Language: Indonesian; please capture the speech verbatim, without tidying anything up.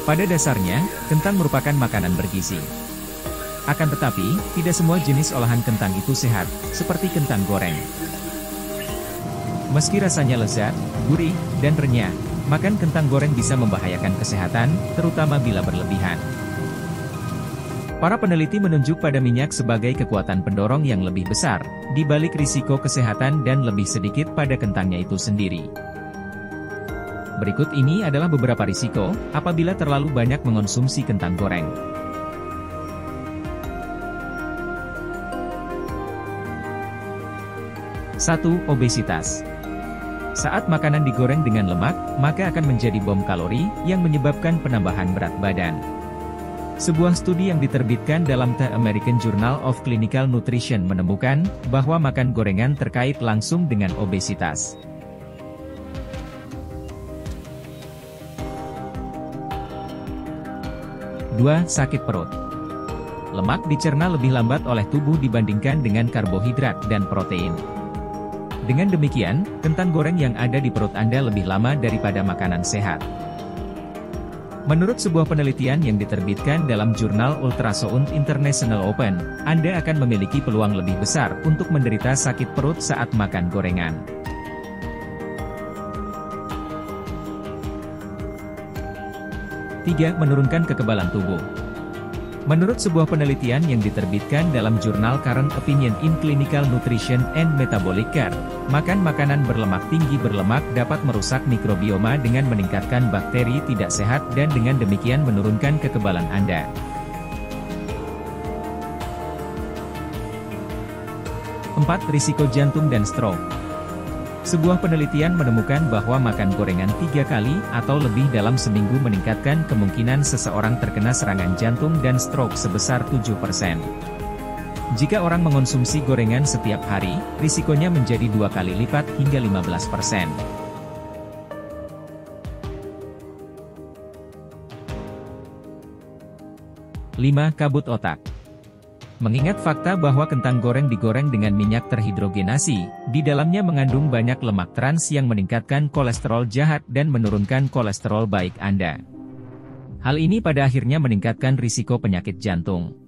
Pada dasarnya, kentang merupakan makanan bergizi. Akan tetapi, tidak semua jenis olahan kentang itu sehat, seperti kentang goreng. Meski rasanya lezat, gurih, dan renyah, makan kentang goreng bisa membahayakan kesehatan, terutama bila berlebihan. Para peneliti menunjuk pada minyak sebagai kekuatan pendorong yang lebih besar, di balik risiko kesehatan dan lebih sedikit pada kentangnya itu sendiri. Berikut ini adalah beberapa risiko, apabila terlalu banyak mengonsumsi kentang goreng. satu. Obesitas. Saat makanan digoreng dengan lemak, maka akan menjadi bom kalori, yang menyebabkan penambahan berat badan. Sebuah studi yang diterbitkan dalam The American Journal of Clinical Nutrition menemukan, bahwa makan gorengan terkait langsung dengan obesitas. dua. Sakit perut. Lemak dicerna lebih lambat oleh tubuh dibandingkan dengan karbohidrat dan protein. Dengan demikian, kentang goreng yang ada di perut Anda lebih lama daripada makanan sehat. Menurut sebuah penelitian yang diterbitkan dalam jurnal Ultrasound International Open, Anda akan memiliki peluang lebih besar untuk menderita sakit perut saat makan gorengan. tiga. Menurunkan kekebalan tubuh. Menurut sebuah penelitian yang diterbitkan dalam jurnal Current Opinion in Clinical Nutrition and Metabolic Care, makan makanan berlemak tinggi berlemak dapat merusak mikrobioma dengan meningkatkan bakteri tidak sehat dan dengan demikian menurunkan kekebalan Anda. empat. Risiko jantung dan stroke. Sebuah penelitian menemukan bahwa makan gorengan tiga kali atau lebih dalam seminggu meningkatkan kemungkinan seseorang terkena serangan jantung dan stroke sebesar tujuh persen. Jika orang mengonsumsi gorengan setiap hari, risikonya menjadi dua kali lipat hingga lima belas persen. lima. Kabut otak. Mengingat fakta bahwa kentang goreng digoreng dengan minyak terhidrogenasi, di dalamnya mengandung banyak lemak trans yang meningkatkan kolesterol jahat dan menurunkan kolesterol baik Anda. Hal ini pada akhirnya meningkatkan risiko penyakit jantung.